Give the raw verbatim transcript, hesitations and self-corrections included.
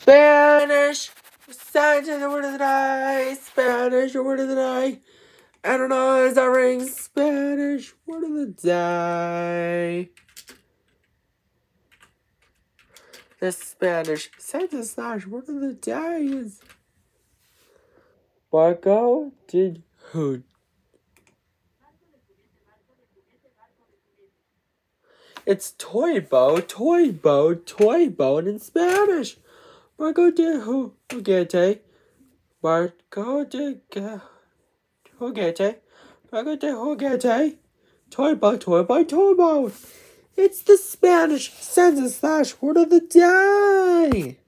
Spanish sentence word of the day. Spanish word of the day. I don't know, is that ring? Spanish word of the day. The Spanish sentence slash word of the day is BARCO did who? It's toy boat, toy boat, toy boat in Spanish. BARCO de juguete. BARCO de juguete. BARCO de juguete. Toy boat, toy boat, toy boat. It's the Spanish sentence slash word of the day.